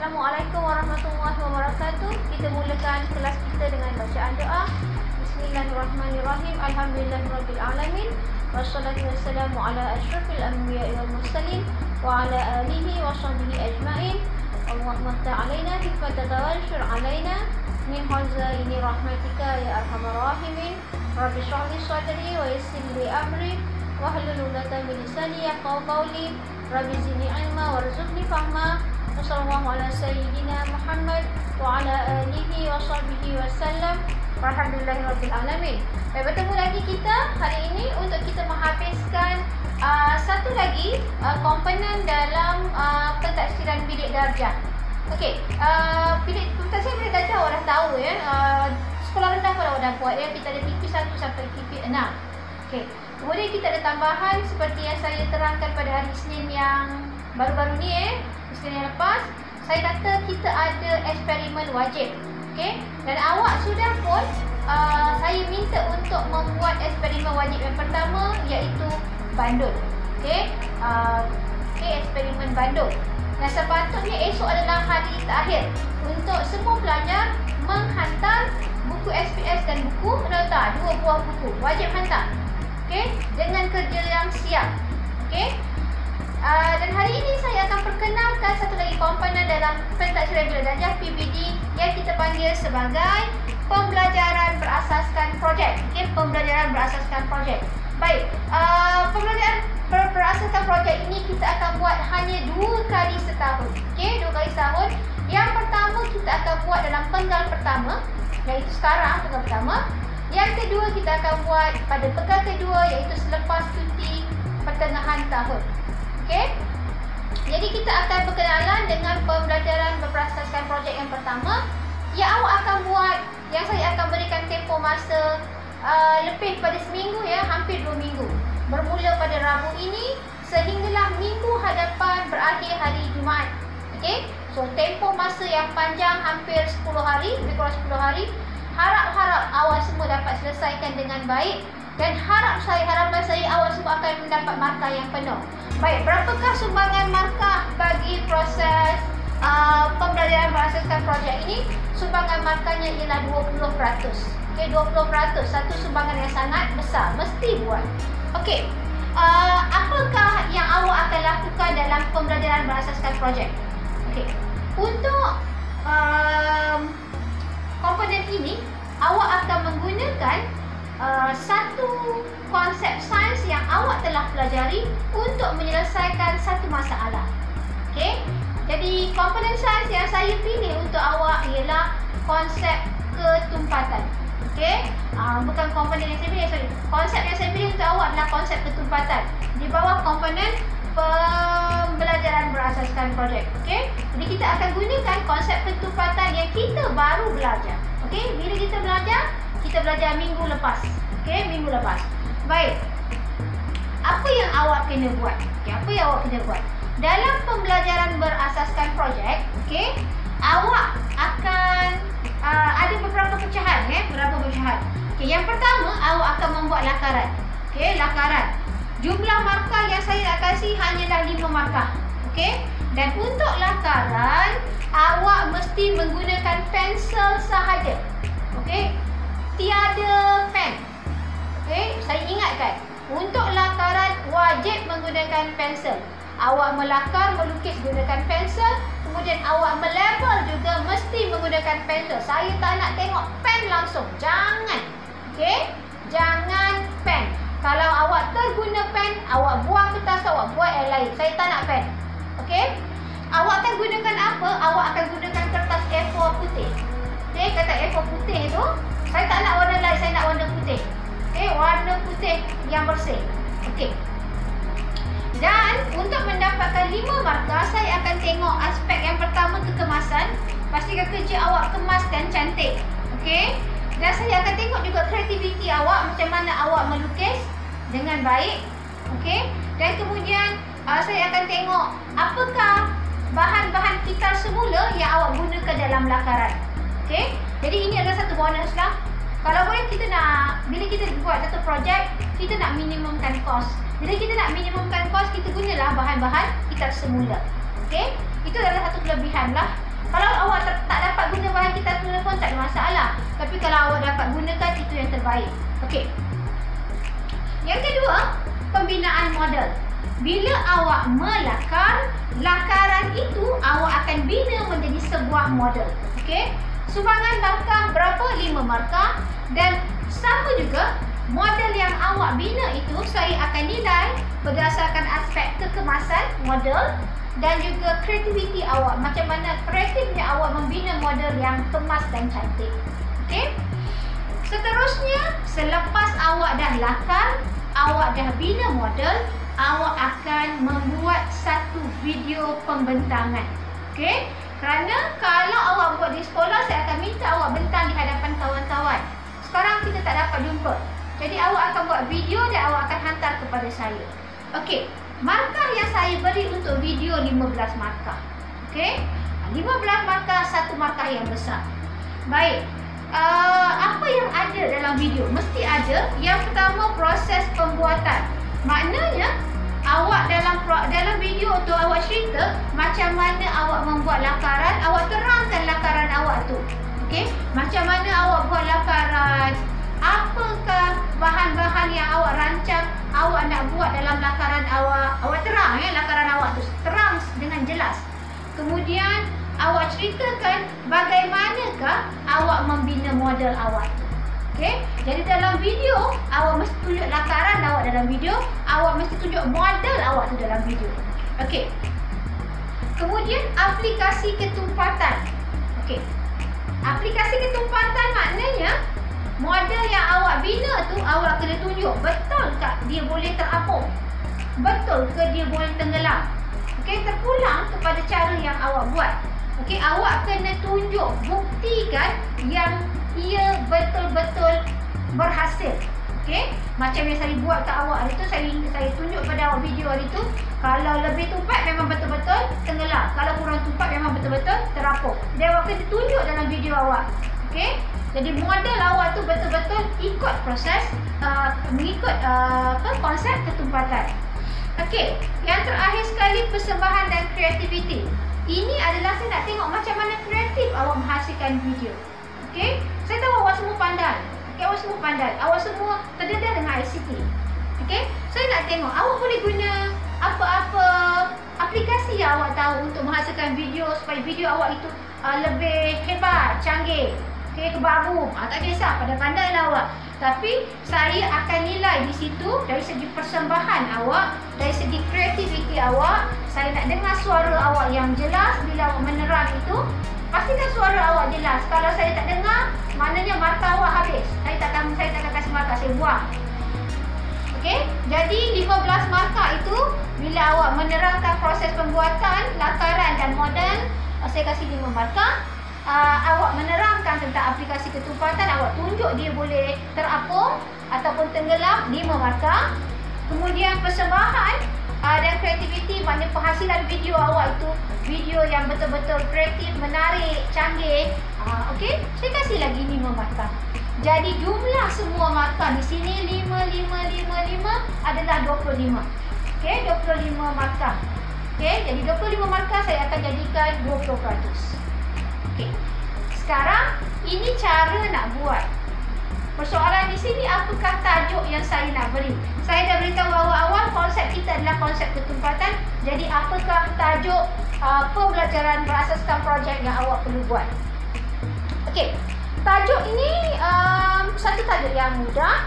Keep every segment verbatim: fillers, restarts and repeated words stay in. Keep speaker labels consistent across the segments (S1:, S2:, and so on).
S1: Assalamualaikum warahmatullahi wabarakatuh. Kita mulakan kelas kita dengan bacaan doa. Bismillahirrahmanirrahim. Alhamdulillahirabbil alamin. Wassalatu wassalamu ala asyrafil anbiya'i wal mursalin wa ala alihi wa sahbihi ajmain. Allahumma ftah alaina hikmatan wa anshur alaina min hazaini rahmatika ya arhamar rahimin. Rabbi shrah li sadri wa yassir li amri wahlul 'uqdatam min lisani yafqahu qawli. Rabbi zidni ilma warzuqni fahma. Wassallallahu ala sayyidina Muhammad wa ala alihi wa sahbihi wasallam. Alhamdulillahirabbil alamin. Baik, bertemu lagi kita hari ini untuk kita menghabiskan uh, satu lagi uh, komponen dalam uh, pentafsiran bilik darjah. Okey, uh, bilik pentafsiran bilik darjah awak dah tahu ya. Uh, sekolah rendah pun awak dah buat ya. Kita ada T P satu sampai T P enam. Okey. Kemudian kita ada tambahan seperti yang saya terangkan pada hari Isnin yang baru-baru ni eh. Isnin yang lepas, saya kata kita ada eksperimen wajib. Okey, dan awak sudah pun uh, saya minta untuk membuat eksperimen wajib yang pertama, iaitu bandul. Okey, uh, okay, eksperimen bandul. Yang sepatutnya esok adalah hari terakhir untuk semua pelajar menghantar buku S P S dan buku nota, dua buah buku wajib hantar. Okey, dengan kerja yang siap. Okey. Uh, dan hari ini saya akan perkenalkan satu lagi komponen dalam pentafsiran bilik darjah P B D yang kita panggil sebagai pembelajaran berasaskan projek. Okey, pembelajaran berasaskan projek. Baik, uh, pembelajaran ber berasaskan projek ini kita akan buat hanya dua kali setahun. Okey, dua kali setahun. Yang pertama kita akan buat dalam penggal pertama, iaitu sekarang penggal pertama. Yang kedua kita akan buat pada penggal kedua, iaitu selepas cuti pertengahan tahun. Okey. Jadi kita akan berkenalan dengan pembelajaran berasaskan projek yang pertama. Yang awak akan buat, yang saya akan berikan tempoh masa uh, lebih pada seminggu ya, hampir dua minggu. Bermula pada Rabu ini sehinggalah minggu hadapan berakhir hari Jumaat. Okey. So tempoh masa yang panjang, hampir sepuluh hari, lebih kurang sepuluh hari. Harap-harap awak semua dapat selesaikan dengan baik. Dan harap saya, harapan saya awak semua akan mendapat markah yang penuh. Baik, berapakah sumbangan markah bagi proses uh, pembelajaran berasaskan projek ini? Sumbangan markahnya ialah dua puluh peratus. Okey, dua puluh peratus. Satu sumbangan yang sangat besar, mesti buat. Okey. Uh, apakah yang awak akan lakukan dalam pembelajaran berasaskan projek? Okey. Untuk um, komponen ini, awak akan menggunakan Uh, satu konsep sains yang awak telah pelajari untuk menyelesaikan satu masalah. Okey. Jadi komponen sains yang saya pilih untuk awak ialah konsep ketumpatan. Okey. Uh, bukan komponen yang saya pilih, sorry. Konsep yang saya pilih untuk awak adalah konsep ketumpatan di bawah komponen pembelajaran berasaskan projek. Okey. Jadi kita akan gunakan konsep ketumpatan yang kita baru belajar. Okey. Bila kita belajar, kita belajar minggu lepas. Okey, minggu lepas. Baik. Apa yang awak kena buat? Okey, apa yang awak kena buat? Dalam pembelajaran berasaskan projek, okey, awak akan uh, ada beberapa pecahan ya, beberapa pecahan. Okey, yang pertama awak akan membuat lakaran. Okey, lakaran. Jumlah markah yang saya nak kasih hanyalah lima markah. Okey? Dan untuk lakaran, awak mesti menggunakan pensel sahaja. Okey? Tiada pen. Okey, saya ingatkan, untuk lakaran wajib menggunakan pensel. Awak melakar, melukis gunakan pensel, kemudian awak melabel juga mesti menggunakan pensel. Saya tak nak tengok pen langsung. Jangan. Okey? Jangan pen. Kalau awak terguna pen, awak buang kertas, awak buat yang lain. Saya tak nak pen. Okey? Awak akan gunakan apa? Awak akan gunakan kertas A four putih. Okey, kertas A four putih tu, saya tak nak warna lain, saya nak warna putih. Okey, warna putih yang bersih. Okey. Dan untuk mendapatkan lima markah, saya akan tengok aspek yang pertama, kekemasan. Pastikan kerja awak kemas dan cantik. Okey. Dan saya akan tengok juga kreativiti awak, macam mana awak melukis dengan baik. Okey. Dan kemudian uh, saya akan tengok apakah bahan-bahan kita semula yang awak gunakan dalam lakaran. Okey. Jadi ini adalah satu bonus lah. Kalau boleh kita nak, bila kita buat satu projek, kita nak minimumkan kos. Bila kita nak minimumkan kos, kita gunalah bahan-bahan kita semula. Okey. Itu adalah satu kelebihan lah. Kalau awak ter, tak dapat guna bahan kitab telefon, tak ada masalah. Tapi kalau awak dapat gunakan, itu yang terbaik. Okey. Yang kedua, pembinaan model. Bila awak melakar, lakaran itu awak akan bina menjadi sebuah model. Okey. Sumbangan markah berapa? lima markah. Dan sama juga, model yang awak bina itu saya akan nilai berdasarkan aspek kekemasan model dan juga kreativiti awak. Macam mana kreatifnya awak membina model yang kemas dan cantik. Okey. Seterusnya, selepas awak dah lakar, awak dah bina model, awak akan membuat satu video pembentangan. Okey? Kerana kalau awak buat di sekolah, saya akan minta awak bentang di hadapan kawan-kawan. Sekarang kita tak dapat jumpa. Jadi awak akan buat video dan awak akan hantar kepada saya. Okey. Markah yang saya beri untuk video lima belas markah. Okey? lima belas markah, satu markah yang besar. Baik. Uh, apa yang ada dalam video? Mesti ada. Yang pertama, proses pembuatan. Maknanya awak dalam dalam video tu awak cerita macam mana awak membuat lakaran, awak terangkan lakaran awak tu. Okey? Macam mana awak buat lakaran? Apakah bahan-bahan yang awak rancang awak nak buat dalam lakaran awak? Awak terang ya lakaran awak tu. Terang dengan jelas. Kemudian awak ceritakan bagaimanakah awak membina model awak tu. Okey? Jadi dalam video, awak mesti tunjuk lakaran awak dalam video, awak mesti tunjuk model awak tu dalam video. Okey. Kemudian aplikasi ketumpatan. Okey. Aplikasi ketumpatan maknanya model yang awak bina tu awak kena tunjuk betul tak dia boleh terapung? Betul ke dia boleh tenggelam? Okey, terpulang kepada cara yang awak buat. Okey, awak kena tunjuk, buktikan yang ia betul-betul berhasil. Okey, macam yang saya buat ke awak hari tu, saya saya tunjuk pada awak video hari tu, kalau lebih tumpat memang betul-betul tenggelam, kalau kurang tumpat memang betul-betul terapung. Dia awak kena tunjuk dalam video awak. Okey, jadi model awak tu betul-betul ikut proses, uh, mengikut uh, apa, konsep ketumpatan. Okey, yang terakhir sekali, persembahan dan kreativiti. Ini adalah saya nak tengok macam mana kreatif awak menghasilkan video. Okey, saya tahu awak semua pandai. Okey, awak semua pandai. Awak semua terdedah dengan I C T. Okey, saya nak tengok awak boleh guna apa-apa aplikasi yang awak tahu untuk menghasilkan video supaya video awak itu uh, lebih hebat, canggih. Okey, kebaru. Ah, tak kisah, pandai-pandai lah awak. Tapi saya akan nilai di situ dari segi persembahan awak, dari segi kreativiti awak. Saya nak dengar suara awak yang jelas bila awak menerang itu. Pastikan suara awak jelas. Kalau saya tak dengar, maknanya markah awak habis. Saya tak akan saya tak akan kasih markah, saya buang. Okey, jadi lima belas markah itu bila awak menerangkan proses pembuatan, lakaran dan model, saya kasih lima markah. Uh, awak menerangkan tentang aplikasi ketumpatan, awak tunjuk dia boleh terapung ataupun tenggelam, lima markah. Kemudian persembahan uh, dan kreativiti, maknanya penghasilan video awak itu video yang betul-betul kreatif, menarik, canggih. Uh, Okey, saya kasih lagi lima markah. Jadi jumlah semua markah di sini lima, lima, lima, lima adalah dua puluh lima. Okey, dua puluh lima markah. Okey, jadi dua puluh lima markah saya akan jadikan dua puluh peratus. Okey. Sekarang ini cara nak buat. Persoalan di sini, apakah tajuk yang saya nak beri? Saya dah beritahu awal-awal konsep kita adalah konsep ketumpatan. Jadi apakah tajuk uh, pembelajaran berasaskan projek yang awak perlu buat? Okey. Tajuk ini um, satu tajuk yang mudah.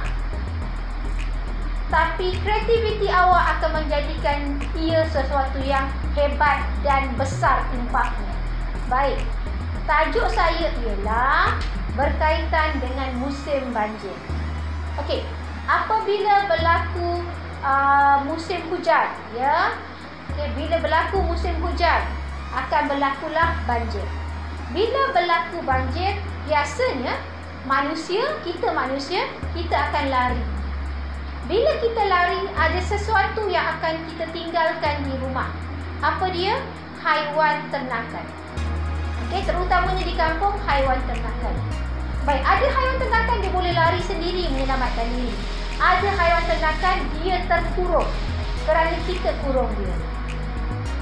S1: Tapi kreativiti awak akan menjadikan ia sesuatu yang hebat dan besar impaknya. Baik. Tajuk saya ialah berkaitan dengan musim banjir. Okey, apabila berlaku uh, musim hujan, ya, okay, bila berlaku musim hujan akan berlakulah banjir. Bila berlaku banjir, biasanya manusia, kita manusia, kita akan lari. Bila kita lari, ada sesuatu yang akan kita tinggalkan di rumah. Apa dia? Haiwan ternakan. Okay, terutamanya di kampung, haiwan ternakan. Baik, ada haiwan ternakan dia boleh lari sendiri menyelamatkan diri. Ada haiwan ternakan dia terkurung kerana kita kurung dia.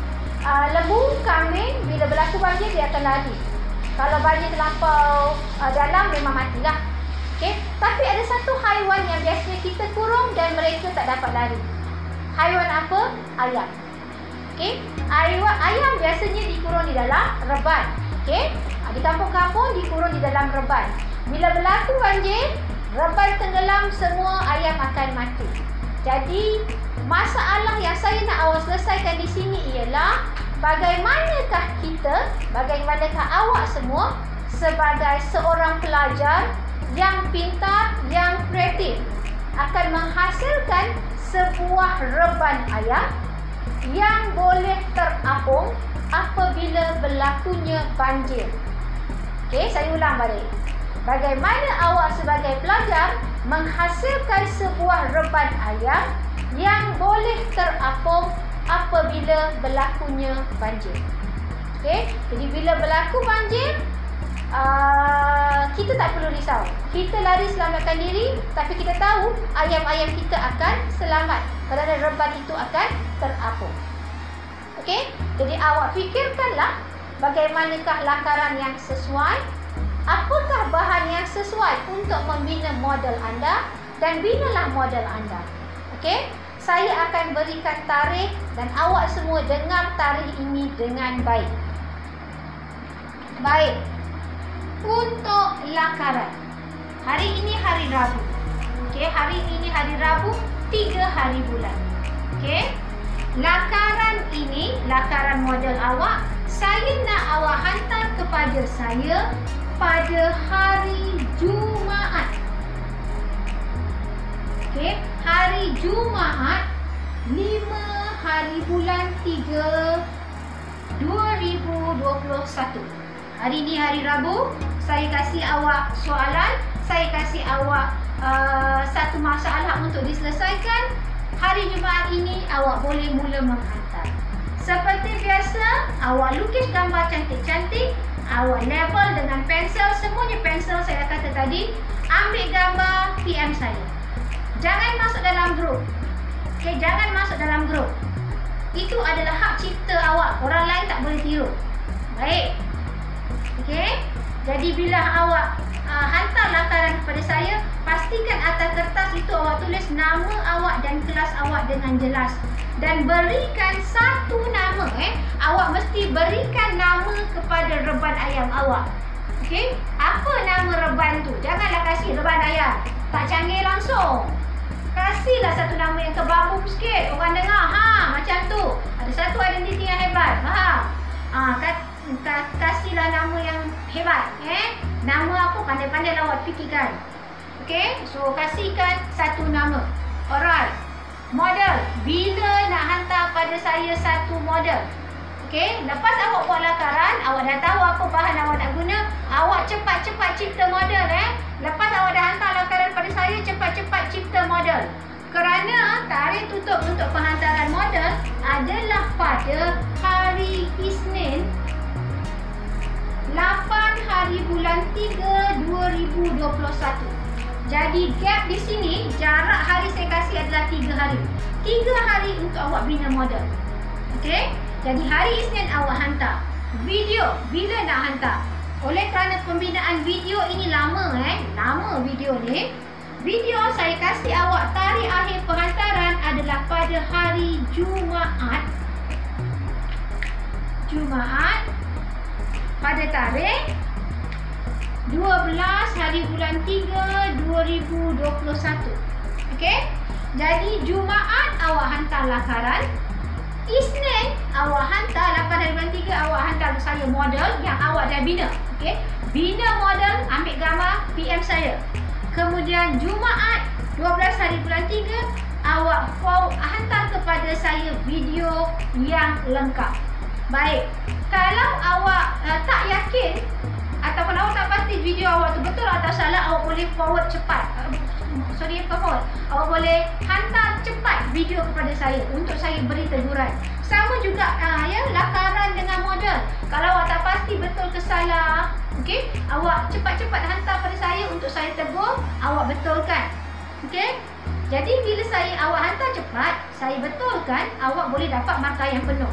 S1: uh, lembu, kambing, bila berlaku banjir dia akan lari. Kalau banjir terlampau uh, dalam memang matilah. Okay? Tapi ada satu haiwan yang biasanya kita kurung dan mereka tak dapat lari. Haiwan apa? Ayam. Okay? Haiwan ayam biasanya dikurung di dalam reban. Okay? Di kampung-kampung dikurung di dalam reban. Bila berlaku banjir, reban tenggelam, semua ayam akan mati. Jadi masalah yang saya nak awak selesaikan di sini ialah bagaimanakah kita, bagaimanakah awak semua sebagai seorang pelajar yang pintar, yang kreatif akan menghasilkan sebuah reban ayam yang boleh terapung apabila berlakunya banjir. Okey, saya ulang balik. Bagaimana awak sebagai pelajar menghasilkan sebuah reban ayam yang boleh terapung apabila berlakunya banjir. Okey, jadi bila berlaku banjir, uh, kita tak perlu risau. Kita lari selamatkan diri, tapi kita tahu ayam-ayam kita akan selamat kerana reban itu akan terapung. Okey, jadi awak fikirkanlah bagaimanakah lakaran yang sesuai, apakah bahan yang sesuai untuk membina model anda, dan binalah model anda. Okey, saya akan berikan tarikh dan awak semua dengar tarikh ini dengan baik. Baik, untuk lakaran, hari ini hari Rabu. Okey, hari ini hari Rabu, tiga hari bulan. Okey, lakaran ini, lakaran model awak, saya nak awak hantar kepada saya pada hari Jumaat. Okey, hari Jumaat, lima hari bulan tiga, dua ribu dua puluh satu. Hari ini hari Rabu, saya kasih awak soalan, saya kasih awak uh, satu masalah untuk diselesaikan. Hari Jumaat ini awak boleh mula menghantar. Seperti biasa, awak lukis gambar cantik-cantik, awak label dengan pensel, semuanya pensel saya kata tadi. Ambil gambar, P M saya. Jangan masuk dalam grup. Okay, jangan masuk dalam grup. Itu adalah hak cipta awak. Orang lain tak boleh tiru. Baik. Okey. Jadi bila awak uh, hantar lakaran kepada saya, pastikan atas kertas itu awak tulis nama awak dan kelas awak dengan jelas. Dan berikan satu nama. Eh. Awak mesti berikan nama kepada reban ayam awak. Okey. Apa nama reban tu? Janganlah kasih reban ayam. Tak canggih langsung. Kasihlah satu nama yang kebabu sikit. Orang dengar, ha, macam tu. Ada satu identiti yang hebat. Faham? Ha, kat, kat, kasihlah nama yang hebat. Eh? Nama apa? Pandai-pandai awak fikirkan. Okey? So, kasihkan satu nama. Alright. Model. Bila nak hantar pada saya satu model? Okey? Lepas awak buat lakaran, awak dah tahu apa bahan awak nak guna. Awak cepat-cepat cipta model. Eh? Lepas awak dah hantar lakaran pada saya, cepat-cepat cipta model. Kerana tarikh tutup untuk penghantaran model adalah pada hari Isnin, lapan hari bulan tiga, dua ribu dua puluh satu. Jadi gap di sini, jarak hari saya kasih adalah tiga hari. tiga hari untuk awak bina model. Okey? Jadi hari Isnin awak hantar. Video, bila nak hantar? Oleh kerana pembinaan video ini lama eh, lama video ni. Video saya kasih awak tarikh akhir penghantaran adalah pada hari Jumaat. Jumaat pada tarikh dua belas hari bulan tiga, dua ribu dua puluh satu. Okey? Jadi Jumaat awak hantar lakaran. Isnin awak hantar lapan hari bulan tiga, awak hantar saya model yang awak dah bina. Okey? Bina model, ambil gambar, P M saya. Kemudian Jumaat dua belas hari bulan tiga, awak hantar kepada saya video yang lengkap. Baik. Kalau awak uh, tak yakin ataupun awak tak pasti video awak tu betul atau salah, awak boleh forward cepat. Uh, sorry, apa forward? Awak boleh hantar cepat video kepada saya untuk saya beri teguran. Sama juga uh, ya, lakaran dengan model. Kalau awak tak pasti betul ke salah, okey, awak cepat-cepat hantar pada saya untuk saya tegur, awak betulkan. Okey? Jadi bila saya awak hantar cepat, saya betulkan, awak boleh dapat markah yang penuh.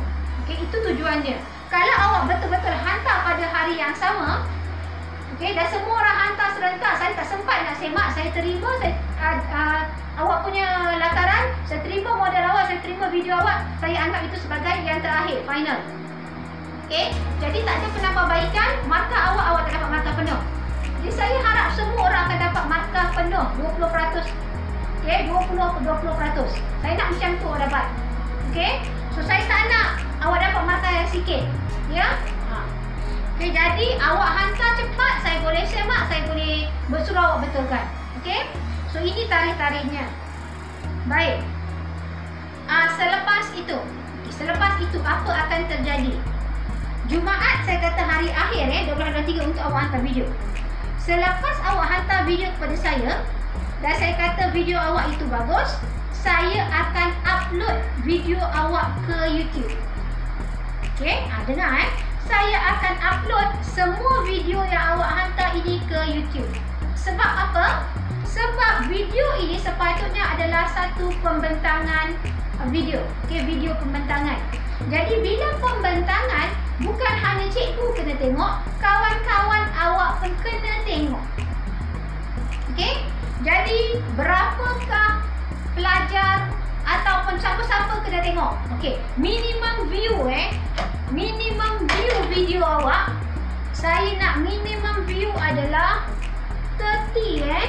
S2: Okey, itu tujuannya. Kalau awak betul-betul hantar pada hari yang sama, okey, dan semua orang hantar serentak, saya tak sempat nak semak, saya terima saya, uh, uh, awak punya lataran, saya terima model awak, saya terima video awak, saya anggap itu sebagai yang terakhir, final. Okey, jadi tak ada penambahbaikan, markah awak, awak tak dapat markah penuh. Jadi saya harap semua orang akan dapat markah penuh dua puluh peratus. Okey, dua puluh ke dua puluh peratus. Saya nak macam tu awak dapat. Okey, so saya tak nak awak dapat markah yang sikit. Ya? Ha. Okey, jadi awak hantar cepat, saya boleh semak, saya boleh bersuruh awak betulkan. Okey? So ini tarikh-tarikhnya. Baik. Ah, selepas itu, okay, selepas itu apa akan terjadi? Jumaat saya kata hari akhir eh dua belas dua puluh tiga untuk awak hantar video. Selepas awak hantar video kepada saya dan saya kata video awak itu bagus, saya akan upload video awak ke YouTube. Okey, ha, dengar eh. Saya akan upload semua video yang awak hantar ini ke YouTube. Sebab apa? Sebab video ini sepatutnya adalah satu pembentangan video. Okey, video pembentangan. Jadi bila pembentangan, bukan hanya cikgu kena tengok, kawan-kawan awak pun kena tengok. Okey? Jadi berapakah pelajar ataupun siapa-siapa kena tengok? Okey, minimum view eh. Minimum view video awak, saya nak minimum view adalah tiga puluh eh.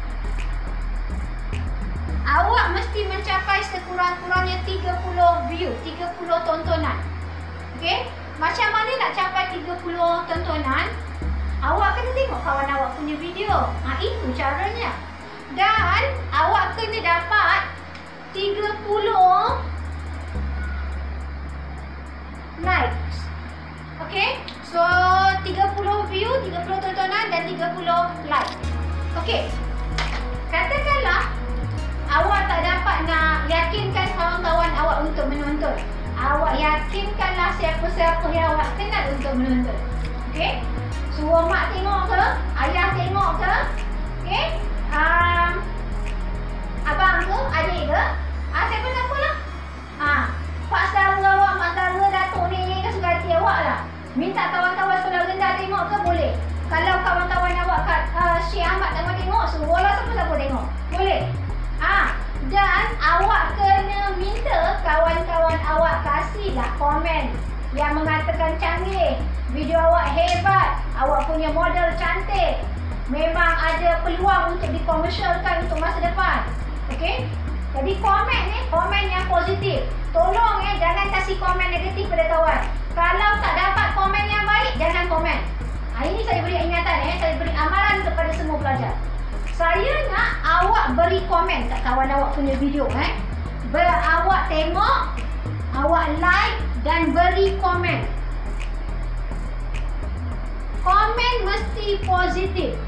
S2: Awak mesti mencapai sekurang-kurangnya tiga puluh view, tiga puluh tontonan. Okey? Macam mana nak capai tiga puluh tontonan? Awak kena tengok kawan awak punya video. Ha, itu caranya. Dan awak kena dapat tiga puluh likes. Okey? So tiga puluh view, tiga puluh tontonan dan tiga puluh like. Okey. Katakanlah awak tak dapat nak yakinkan kawan-kawan awak untuk menonton. Awak yakinkanlah siapa-siapa yang awak kenal untuk menonton. Okey? Suruh mak tengok ke? Ayah tengok ke? Okey? Um, abang ke? Adik ke? Ah, siapa-siapa lah. Ah, pak saudara awak, mak saudara, datuk ni kan suka hati awak lah. Minta kawan-kawan sekolah rendah tengok ke? Boleh. Kalau kawan-kawan awak kat uh, Syekh Ahmad tak mau tengok, suruhlah siapa-siapa tengok. Boleh. Ah, dan awak kena minta kawan-kawan awak kasihlah komen yang mengatakan canggih, video awak hebat, awak punya model cantik, memang ada peluang untuk dikomersialkan untuk masa depan. Okey? Jadi komen ni, komen yang positif. Tolong eh, jangan kasih komen negatif pada kawan. Kalau tak dapat komen yang baik, jangan komen. Ha, ini saya beri ingatan eh, saya beri amaran kepada semua pelajar. Saya nak awak beri komen kat kawan awak punya video eh. Ber, awak tengok, awak like dan beri komen. Komen mesti positif.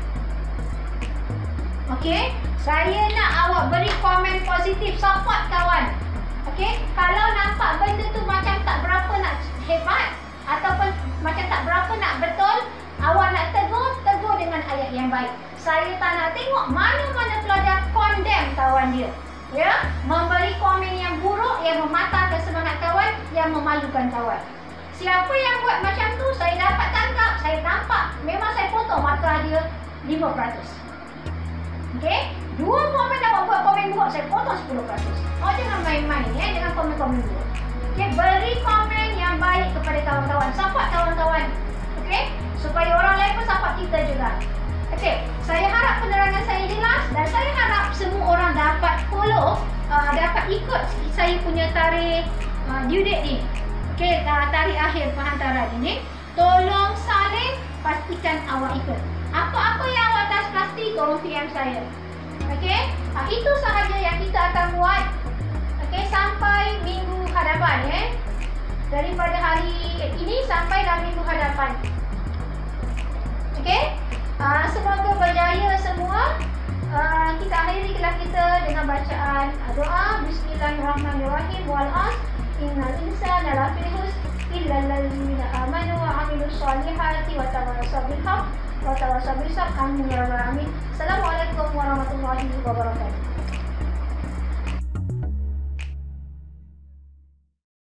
S2: Okey? Saya nak awak beri komen positif, support kawan. Okey? Kalau nampak benda tu macam tak berapa nak hebat ataupun macam tak berapa nak betul, awak nak tegur, tegur dengan ayat yang baik. Saya tak nak tengok mana-mana pelajar condemn kawan dia. Ya, memberi komen yang buruk, yang mematahkan semangat kawan, yang memalukan kawan. Siapa yang buat macam tu, saya dapat tangkap, saya nampak, memang saya potong markah dia lima peratus. Okey? Dua komen awak buat komen buruk, saya potong sepuluh peratus. Oh, jangan main-main ya dengan komen-komen buruk. Okey, beri komen yang baik kepada kawan-kawan, support kawan-kawan. Okey? Supaya orang lain pun support kita juga. Okey, saya harap penerangan saya jelas dan saya harap semua orang dapat follow, uh, dapat ikut saya punya tarikh uh, due date ni. Okey, uh, tarikh akhir penghantaran ini. Tolong salin, pastikan awak ikut. Apa-apa yang awak tak pasti, tolong P M saya. Okey, uh, itu sahaja yang kita akan buat. Okey, sampai minggu hadapan eh. Daripada hari ini sampai dalam minggu hadapan. Okey? Uh, semoga berjaya semua. Uh, kita akhiri kelas kita dengan bacaan doa. Bismillahirrahmanirrahim. Wal as innal insana lafi khusr illa allazina amanu wa amilus solihati wa tawassaw bil haqq wa tawassaw bis sabr. Amin ya rabbal alamin. Assalamualaikum warahmatullahi wabarakatuh.